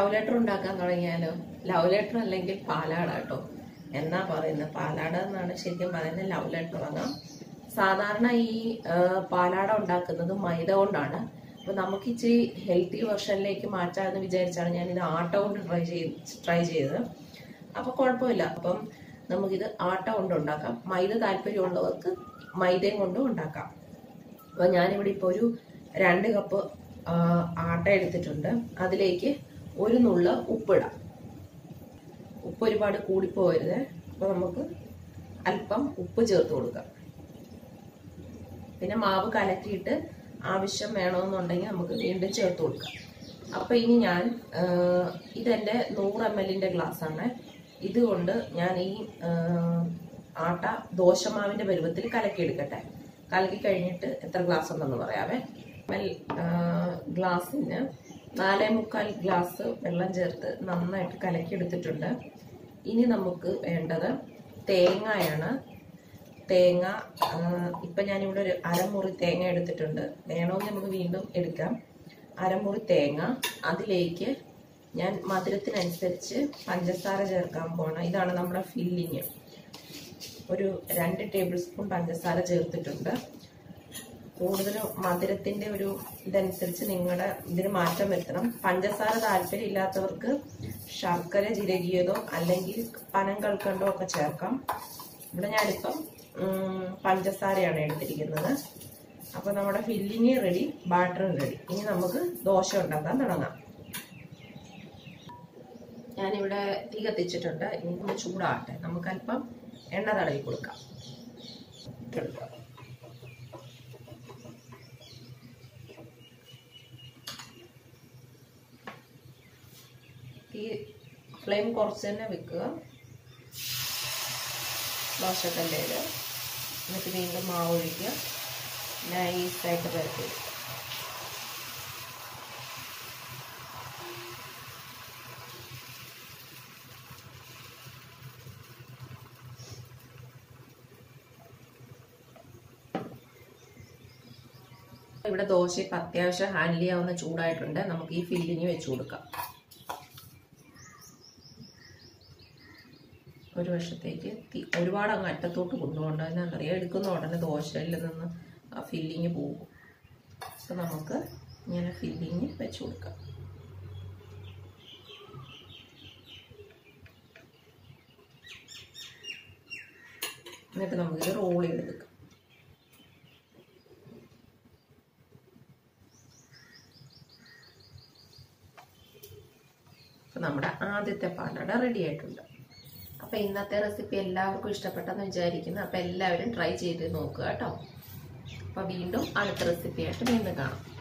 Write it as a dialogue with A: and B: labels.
A: Love letter ഉണ്ടാക്കാൻ തുടങ്ങിയാലോ? Love letter അല്ലെങ്കിൽ പാലാട കേട്ടോ. എന്നാ പറയുന്നത്? പാലാട എന്നാണ് ശരിക്കും പറയുന്നത്. ലവ് ലെറ്റർ വാങ്ങാം. സാധാരണ ഈ പാലാട ഉണ്ടാക്കുന്നത് മൈദ കൊണ്ടാണ്. അപ്പൊ നമുക്ക് ഇച്ചിരി ഹെൽത്തി വെർഷനിലേക്ക് മാറ്റാമെന്ന് വിചാരിച്ചാണ് ഞാൻ ഇത് ആട്ട കൊണ്ട് ട്രൈ ചെയ്തത്. അപ്പൊ കുഴപ്പമില്ല. അപ്പം നമുക്കിത് ആട്ട കൊണ്ട് ഉണ്ടാക്കാം. മൈദ താല്പര്യമുള്ളവർക്ക് മൈദയും കൊണ്ടും ഉണ്ടാക്കാം. അപ്പൊ ഞാനിവിടെ ഇപ്പോൾ ഒരു 2 കപ്പ് ആട്ട എടുത്തിട്ടുണ്ട്. അതിലേക്ക് ഒരു നുള്ള ഉപ്പിടാം. ഉപ്പ് ഒരുപാട് കൂടിപ്പോകരുത്. അപ്പൊ നമുക്ക് അല്പം ഉപ്പ് ചേർത്ത് കൊടുക്കാം. പിന്നെ മാവ് കലക്കിയിട്ട് ആവശ്യം വേണമെന്നുണ്ടെങ്കിൽ നമുക്ക് വീണ്ടും ചേർത്ത് കൊടുക്കാം. അപ്പൊ ഇനി ഞാൻ ഇതെന്റെ 100 ml ഗ്ലാസ് ആണ്. ഇതുകൊണ്ട് ഞാൻ ഈ ആട്ട ദോശമാവിന്റെ പരുവത്തിൽ കലക്കിയെടുക്കട്ടെ. കലക്കി കഴിഞ്ഞിട്ട് എത്ര ഗ്ലാസ് ഉണ്ടെന്ന് പറയാവേ. ഗ്ലാസ്സിന് 4.25 ഗ്ലാസ് വെള്ളം ചേർത്ത് നന്നായിട്ട് കലക്കിയെടുത്തിട്ടുണ്ട്. ഇനി നമുക്ക് വേണ്ടത് തേങ്ങയാണ്. തേങ്ങ ഇപ്പൊ ഞാനിവിടെ ഒരു അരമുറി തേങ്ങ എടുത്തിട്ടുണ്ട്. വേണമെങ്കിൽ നമുക്ക് വീണ്ടും എടുക്കാം. അരമുറി തേങ്ങ. അതിലേക്ക് ഞാൻ മധുരത്തിനനുസരിച്ച് പഞ്ചസാര ചേർക്കാൻ പോണം. ഇതാണ് നമ്മുടെ ഫില്ലിങ്. ഒരു 2 ടേബിൾ സ്പൂൺ പഞ്ചസാര ചേർത്തിട്ടുണ്ട്. കൂടുതൽ മധുരത്തിന്റെ ഒരു ഇതനുസരിച്ച് നിങ്ങളുടെ ഇതിന് മാറ്റം വരുത്തണം. പഞ്ചസാര താല്പര്യം ഇല്ലാത്തവർക്ക് ശർക്കര ചിരകിയതോ അല്ലെങ്കിൽ പനം കൽക്കണ്ടോ ഒക്കെ ചേർക്കാം. ഇവിടെ ഞാനിപ്പം പഞ്ചസാരയാണ് എടുത്തിരിക്കുന്നത്. അപ്പൊ നമ്മുടെ ഫില്ലിങ് റെഡി, ബാറ്ററും റെഡി. ഇനി നമുക്ക് ദോശ ഉണ്ടാക്കാൻ തുടങ്ങാം. ഞാനിവിടെ തീ കത്തിച്ചിട്ടുണ്ട്. ഇനി ഒന്ന് ചൂടാകട്ടെ. നമുക്ക് അല്പം എണ്ണ തടവി കൊടുക്കാം. ഈ ഫ്ലെയിം കുറച്ച് തന്നെ വെക്കുക ദോശക്കല്ലേല്. എന്നിട്ട് വീണ്ടും മാവ് ഒഴിക്കുക. നൈസായിട്ട് പരത്തി. ഇവിടെ ദോശ ഇപ്പം അത്യാവശ്യം ഹാൻഡിൽ ചെയ്യാവുന്ന ചൂടായിട്ടുണ്ട്. നമുക്ക് ഈ ഫില്ലിങ് വെച്ച് കൊടുക്കാം. ഒരു വശത്തേക്ക് ഒരുപാട് അങ്ങ് അറ്റത്തോട്ട് കൊണ്ടുപോകണ്ട. എന്നാന്നറിയാം, എടുക്കുന്ന ഉടനെ ദോശയിൽ നിന്ന് ആ ഫില്ലിങ് പോകും. അപ്പം നമുക്ക് ഇങ്ങനെ ഫില്ലിങ് വെച്ച് കൊടുക്കാം. എന്നിട്ട് നമുക്കിത് റോൾ ചെയ്തെടുക്കാം. അപ്പം നമ്മുടെ ആദ്യത്തെ പാലാട റെഡി ആയിട്ടുണ്ട്. അപ്പം ഇന്നത്തെ റെസിപ്പി എല്ലാവർക്കും ഇഷ്ടപ്പെട്ടെന്ന് വിചാരിക്കുന്നു. അപ്പം എല്ലാവരും ട്രൈ ചെയ്ത് നോക്കുക കേട്ടോ. അപ്പം വീണ്ടും അടുത്ത റെസിപ്പിയായിട്ട് വീണ്ടും കാണാം.